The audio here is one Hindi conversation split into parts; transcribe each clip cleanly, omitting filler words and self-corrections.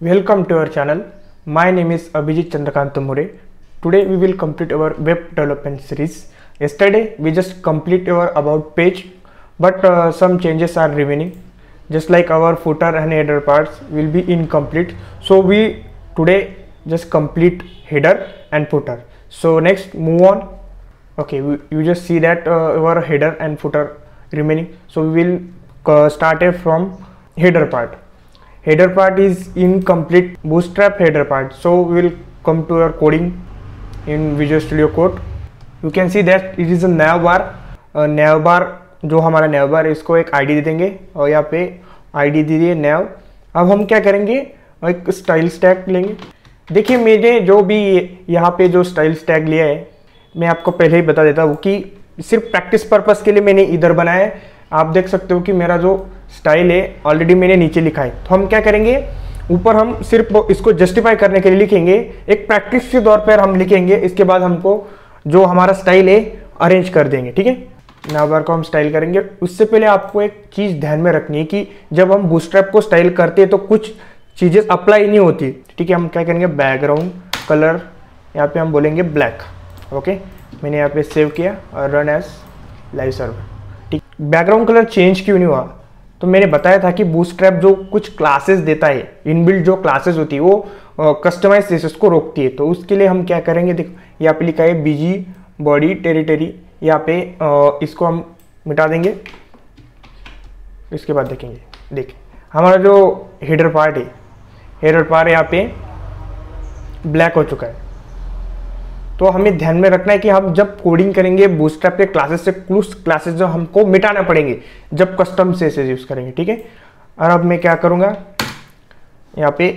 Welcome to our channel. My name is Abhijit Chandrakant Tumure. Today we will complete our web development series. Yesterday we just complete our about page, but some changes are remaining. Just like our footer and header parts will be incomplete. So we today just complete header and footer. So next move on. Okay, you just see that our header and footer remaining. So we will start it from header part. Header part is incomplete bootstrap header part, so we will come to our coding in Visual Studio Code. You can see that it is a nav bar. nav bar जो हमारा nav bar है इसको एक ID दे देंगे और यहाँ पे ID दे दिए nav. अब हम क्या करेंगे, एक स्टाइल स्टैग लेंगे. देखिए मैंने जो भी यहाँ पे जो स्टाइल स्टैग लिया है मैं आपको पहले ही बता देता हूँ कि सिर्फ प्रैक्टिस पर्पस के लिए मैंने इधर बनाया है. आप देख सकते हो कि मेरा जो स्टाइल है ऑलरेडी मैंने नीचे लिखा है. तो हम क्या करेंगे, ऊपर हम सिर्फ इसको जस्टिफाई करने के लिए लिखेंगे, एक प्रैक्टिस के तौर पर हम लिखेंगे. इसके बाद हमको जो हमारा स्टाइल है अरेंज कर देंगे. ठीक है, नावर को हम स्टाइल करेंगे. उससे पहले आपको एक चीज़ ध्यान में रखनी है कि जब हम बूटस्ट्रैप को स्टाइल करते हैं तो कुछ चीज़ें अप्लाई नहीं होती. ठीक है, हम क्या करेंगे, बैकग्राउंड कलर यहाँ पे हम बोलेंगे ब्लैक. ओके, मैंने यहाँ पे सेव किया और रन एज लाइव सर्वर. ठीक, बैकग्राउंड कलर चेंज क्यों नहीं हुआ, तो मैंने बताया था कि बूटस्ट्रैप जो कुछ क्लासेस देता है, इनबिल्ट जो क्लासेस होती है वो कस्टमाइज सीएसएस को रोकती है. तो उसके लिए हम क्या करेंगे, देखो यहाँ पे लिखा है बीजी बॉडी टेरिटरी. यहाँ पे इसको हम मिटा देंगे. इसके बाद देखेंगे, देखिए हमारा जो हेडर पार्ट है, हेडर पार्ट यहाँ पे ब्लैक हो चुका है. तो हमें ध्यान में रखना है कि हम जब कोडिंग करेंगे बूटस्ट्रैप के क्लासेस से कुछ क्लासेस जो हमको मिटाना पड़ेंगे जब कस्टम सीएसएस यूज करेंगे. ठीक है, और अब मैं क्या करूँगा, यहाँ पे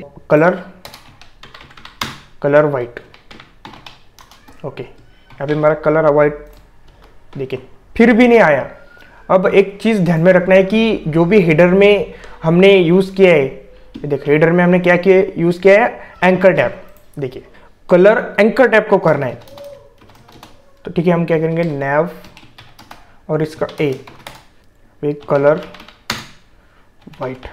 कलर वाइट. ओके, यहाँ पे मेरा कलर वाइट देखिए फिर भी नहीं आया. अब एक चीज़ ध्यान में रखना है कि जो भी हेडर में हमने यूज़ किया है, देखिए हेडर में हमने क्या किया यूज़ किया है, एंकर टैब. देखिए कलर एंकर टैब को करना है. तो ठीक है, हम क्या करेंगे, nav और इसका एक कलर वाइट.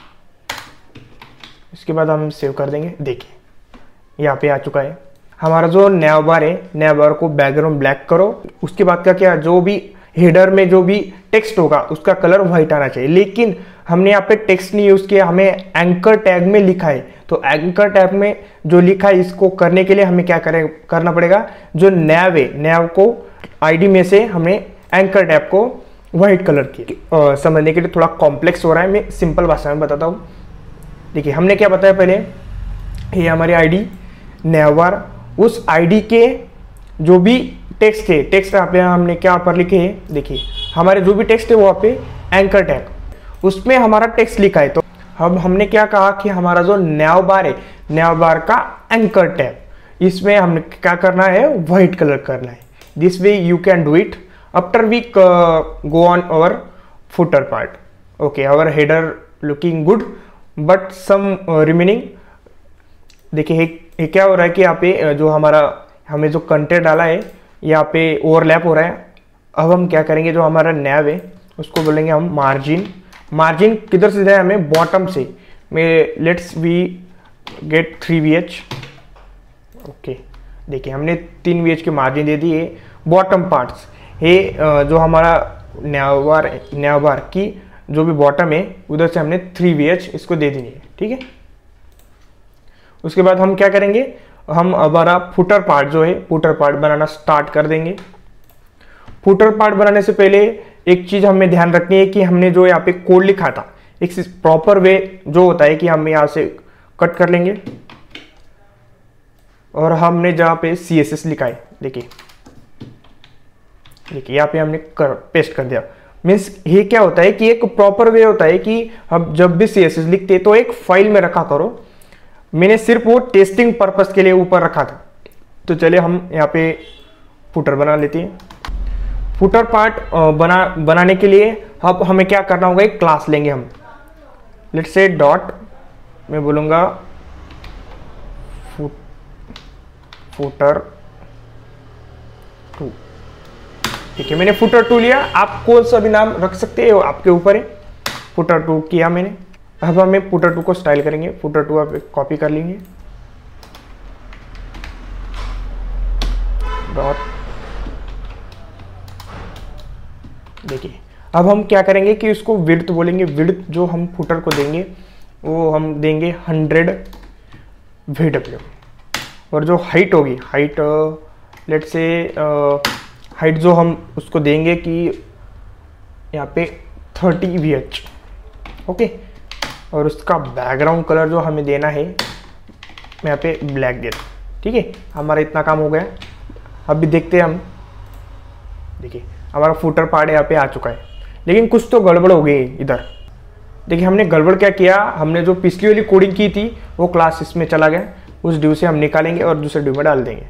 इसके बाद हम सेव कर देंगे. देखिए यहाँ पे आ चुका है हमारा जो nav बार है. nav बार को बैकग्राउंड ब्लैक करो. उसके बाद का क्या, जो भी हेडर में जो भी टेक्स्ट होगा उसका कलर वाइट आना चाहिए. लेकिन हमने यहाँ पे टेक्स्ट नहीं यूज किया, हमें एंकर टैग में लिखा है. तो एंकर टैग में जो लिखा है इसको करने के लिए हमें क्या करना पड़ेगा, जो nav है nav को आईडी में से हमें एंकर टैग को वाइट कलर की. समझने के लिए थोड़ा कॉम्प्लेक्स हो रहा है, मैं सिंपल भाषा में बताता हूँ. देखिए हमने क्या बताया पहले, ये हमारी आईडी nav बार, उस आईडी के जो भी टेक्स्ट है, टेक्स्ट यहाँ पे हमने क्या पर लिखे हैं, देखिए हमारे जो भी टेक्स्ट है वहाँ पे एंकर टैग, उसमें हमारा टेक्स्ट लिखा है. तो अब हमने क्या कहा कि हमारा जो nav बार है, nav बार का एंकर टैग, इसमें हमने क्या करना है, वाइट कलर करना है. This way you can do it after we go on our footer part. Okay, our header looking good but some remaining. देखिए ये क्या हो रहा है कि यहाँ पे जो हमें जो कंटेंट डाला है यहाँ पे ओवरलैप हो रहा है. अब हम क्या करेंगे, जो हमारा nav है उसको बोलेंगे हम मार्जिन किधर से जाए, हमें बॉटम से. मैं let's we get 3VH. Okay, देखिए हमने 3VH की मार्जिन दे दी है. बॉटम पार्ट्स ये जो हमारा nav बार की जो भी बॉटम है उधर से हमने 3VH इसको दे देनी है. ठीक है, उसके बाद हम क्या करेंगे, हम हमारा फुटर पार्ट जो है, फुटर पार्ट बनाना स्टार्ट कर देंगे. फुटर पार्ट बनाने से पहले एक चीज हमें ध्यान रखनी है कि हमने जो यहाँ पे कोड लिखा था, एक प्रॉपर वे जो होता है कि हम यहाँ से कट कर लेंगे और हमने जहाँ पे CSS लिखा है, देखिए यहाँ पे हमने पेस्ट कर दिया. मीन्स ये क्या होता है कि एक प्रॉपर वे होता है कि हम जब भी CSS लिखते तो एक फाइल में रखा करो. मैंने सिर्फ वो टेस्टिंग पर्पस के लिए ऊपर रखा था. तो चलिए हम यहाँ पे फुटर बना लेते हैं. फुटर पार्ट बनाने के लिए अब हमें क्या करना होगा, एक क्लास लेंगे हम. लेट्स से डॉट, मैं बोलूँगा फुटर 2. ठीक है, मैंने फुटर 2 लिया. आप कौन सा भी नाम रख सकते हो, आपके ऊपर है. फुटर 2 किया मैंने. अब हमें फुटर 2 को स्टाइल करेंगे। फुटर 2 आप कॉपी कर लेंगे, डॉट। देखिए अब हम क्या करेंगे कि उसको विड्थ बोलेंगे। विड्थ जो हम फुटर को देंगे वो हम देंगे 100 VW, और जो हाइट होगी, हाइट लेट से हाइट जो हम उसको देंगे कि यहाँ पे 30 VH। ओके, और उसका बैकग्राउंड कलर जो हमें देना है मैं यहाँ पे ब्लैक दे दूँ। ठीक है, हमारा इतना काम हो गया। अभी देखते हैं हम। देखिए हमारा फुटर पार्ट यहाँ पे आ चुका है, लेकिन कुछ तो गड़बड़ हो गई इधर। देखिए हमने गड़बड़ क्या किया, हमने जो पिछली वाली कोडिंग की थी वो क्लास इसमें चला गया, उस ड्यू से हम निकालेंगे और दूसरे ड्यू में डाल देंगे।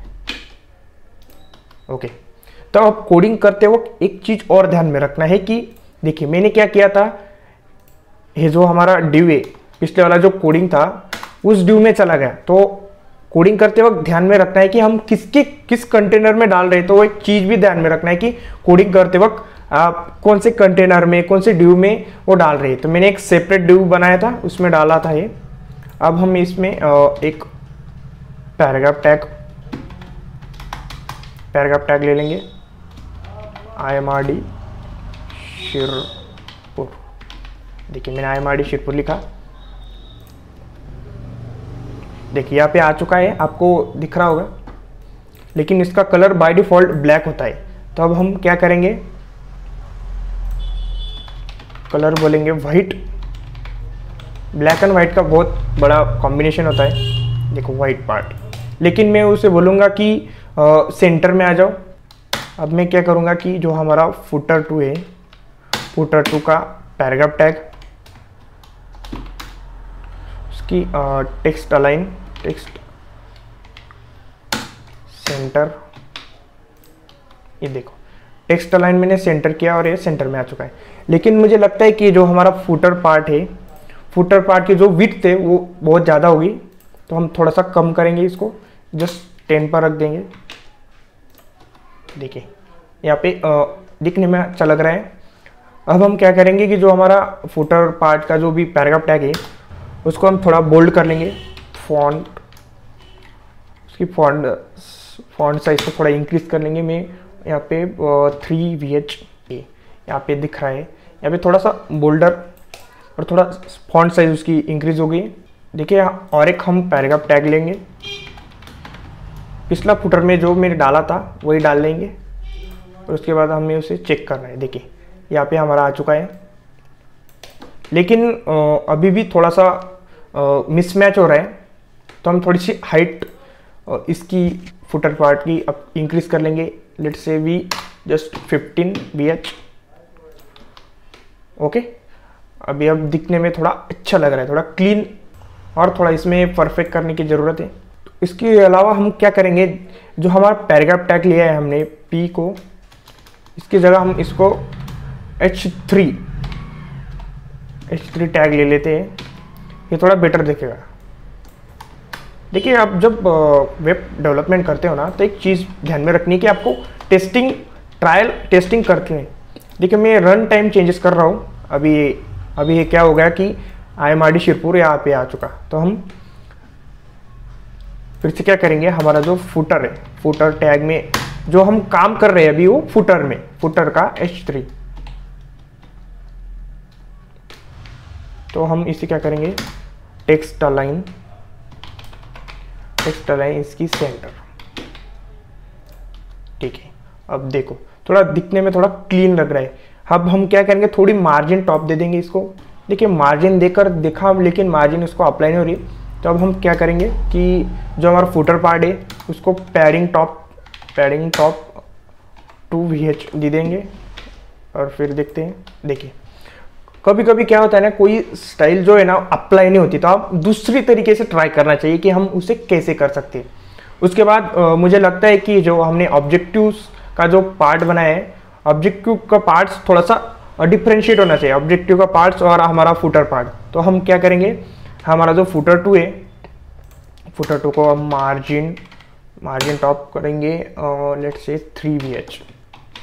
ओके, तो अब कोडिंग करते वक्त एक चीज और ध्यान में रखना है कि देखिए मैंने क्या किया था, ये जो हमारा ड्यू है पिछले वाला जो कोडिंग था उस ड्यू में चला गया। तो कोडिंग करते वक्त ध्यान में रखना है कि हम किस कंटेनर में डाल रहे हैं। तो वो एक चीज भी ध्यान में रखना है कि कोडिंग करते वक्त आप कौन से कंटेनर में, कौन से ड्यू में वो डाल रहे हैं। तो मैंने एक सेपरेट ड्यू बनाया था, उसमें डाला था ये। अब हम इसमें एक पैराग्राफ टैग ले लेंगे, IMRD शिरपुर। देखिए मैंने IMRD शिरपुर लिखा। देखिए यहाँ पे आ चुका है, आपको दिख रहा होगा, लेकिन इसका कलर बाय डिफॉल्ट ब्लैक होता है। तो अब हम क्या करेंगे, कलर बोलेंगे वाइट। ब्लैक एंड वाइट का बहुत बड़ा कॉम्बिनेशन होता है। देखो वाइट पार्ट, लेकिन मैं उसे बोलूँगा कि सेंटर में आ जाओ। अब मैं क्या करूँगा कि जो हमारा फुटर 2 है, फुटर 2 का पैराग्राफ टैग, उसकी टेक्स्ट अलाइन, टेक्स्ट सेंटर। ये देखो टेक्स्ट अलाइन मैंने सेंटर किया और ये सेंटर में आ चुका है। लेकिन मुझे लगता है कि जो हमारा फुटर पार्ट है, फुटर पार्ट की जो विड्थ है वो बहुत ज़्यादा होगी, तो हम थोड़ा सा कम करेंगे, इसको जस्ट 10 पर रख देंगे। देखिए यहाँ पे दिखने में अच्छा लग रहा है। अब हम क्या करेंगे कि जो हमारा फुटर पार्ट का जो भी पैराग्राफ टैग है उसको हम थोड़ा बोल्ड कर लेंगे। फॉन्ट, उसकी फॉन्ट साइज को थोड़ा इंक्रीज कर लेंगे। मैं यहाँ पे 3 VH यहाँ पे दिख रहा है, यहाँ पे थोड़ा सा बोल्डर और थोड़ा फॉन्ट साइज उसकी इंक्रीज हो गई। देखिए और एक हम पैराग्राफ टैग लेंगे, पिछला फुटर में जो मैंने डाला था वही डाल लेंगे, और उसके बाद हमें उसे चेक करना है। देखिए यहाँ पे हमारा आ चुका है, लेकिन अभी भी थोड़ा सा मिसमैच हो रहा है। तो हम थोड़ी सी हाइट इसकी फुटर पार्ट की अब इंक्रीज कर लेंगे। Let's say we just 15 VH। Okay, अभी अब दिखने में थोड़ा अच्छा लग रहा है, थोड़ा क्लीन, और थोड़ा इसमें परफेक्ट करने की ज़रूरत है। तो इसके अलावा हम क्या करेंगे, जो हमारा पैराग्राफ टैग लिया है हमने P को, इसकी जगह हम इसको H3 टैग ले लेते हैं। ये थोड़ा बेटर दिखेगा। देखिए आप जब वेब डेवलपमेंट करते हो ना, तो एक चीज़ ध्यान में रखनी है कि आपको ट्रायल टेस्टिंग करते हैं। देखिए मैं रन टाइम चेंजेस कर रहा हूँ। अभी ये क्या हो गया कि IMRD शिरपुर यहाँ पे आ चुका। तो हम फिर से क्या करेंगे, हमारा जो फुटर है, फुटर टैग में जो हम काम कर रहे हैं अभी वो फुटर में, फुटर का H3। तो हम इसे क्या करेंगे, टेक्स्ट अलाइन इसकी सेंटर। ठीक है, अब देखो थोड़ा दिखने में थोड़ा क्लीन लग रहा है। अब हम क्या करेंगे, थोड़ी मार्जिन टॉप दे देंगे इसको। देखिए मार्जिन देकर देखा, लेकिन मार्जिन उसको अप्लाई नहीं हो रही। तो अब हम क्या करेंगे कि जो हमारा फुटर पार्ट है उसको पैडिंग टॉप 2 VH दे देंगे, और फिर देखते हैं। देखिए कभी कभी क्या होता है ना, कोई स्टाइल जो है ना अप्लाई नहीं होती, तो आप दूसरी तरीके से ट्राई करना चाहिए कि हम उसे कैसे कर सकते हैं। उसके बाद मुझे लगता है कि जो हमने ऑब्जेक्टिव्स का जो पार्ट बनाया है, ऑब्जेक्टिव का पार्ट्स थोड़ा सा डिफ्रेंशिएट होना चाहिए, ऑब्जेक्टिव का पार्ट्स और हमारा फुटर पार्ट। तो हम क्या करेंगे, हमारा जो फुटर 2 है, फुटर 2 को हम मार्जिन टॉप करेंगे, लेट्स से 3 VH।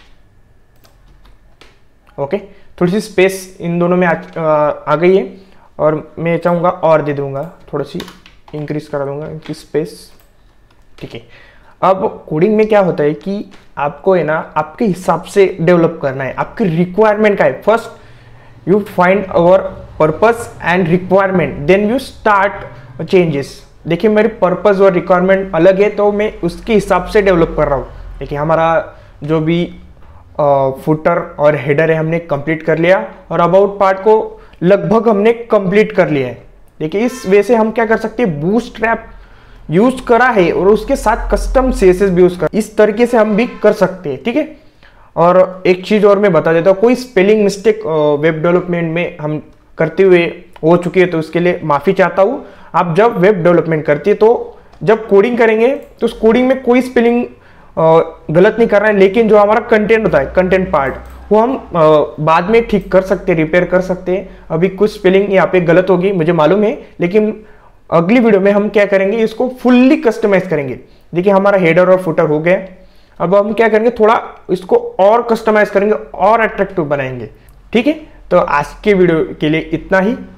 ओके, थोड़ी सी स्पेस इन दोनों में आ गई है। और मैं चाहूँगा और दे दूंगा, थोड़ी सी इंक्रीज करा दूंगा इनकी स्पेस। ठीक है, अब कोडिंग में क्या होता है कि आपको है ना आपके हिसाब से डेवलप करना है, आपकी रिक्वायरमेंट का है। First you find our purpose and requirement, then you start changes. देखिए मेरी पर्पस और रिक्वायरमेंट अलग है तो मैं उसके हिसाब से डेवलप कर रहा हूँ। देखिए हमारा जो भी फुटर और हेडर है हमने कंप्लीट कर लिया और अबाउट पार्ट को लगभग हमने कंप्लीट कर लिया है। देखिए इस वे से हम क्या कर सकते हैं, बूटस्ट्रैप यूज करा है और उसके साथ कस्टम सीएसएस भी यूज कर, इस तरीके से हम भी कर सकते हैं। ठीक है, और एक चीज और मैं बता देता हूँ, कोई स्पेलिंग मिस्टेक वेब डेवलपमेंट में हम करते हुए हो चुकी है तो उसके लिए माफी चाहता हूँ। आप जब वेब डेवलपमेंट करती है तो जब कोडिंग करेंगे तो उस कोडिंग में कोई स्पेलिंग गलत नहीं कर रहा है, लेकिन जो हमारा कंटेंट होता है, कंटेंट पार्ट, वो हम बाद में ठीक कर सकते हैं, रिपेयर कर सकते हैं। अभी कुछ स्पेलिंग यहाँ पे गलत होगी मुझे मालूम है, लेकिन अगली वीडियो में हम क्या करेंगे, इसको फुल्ली कस्टमाइज करेंगे। देखिए हमारा हेडर और फुटर हो गया, अब हम क्या करेंगे, थोड़ा इसको और कस्टमाइज करेंगे और अट्रैक्टिव बनाएंगे। ठीक है, तो आज के वीडियो के लिए इतना ही।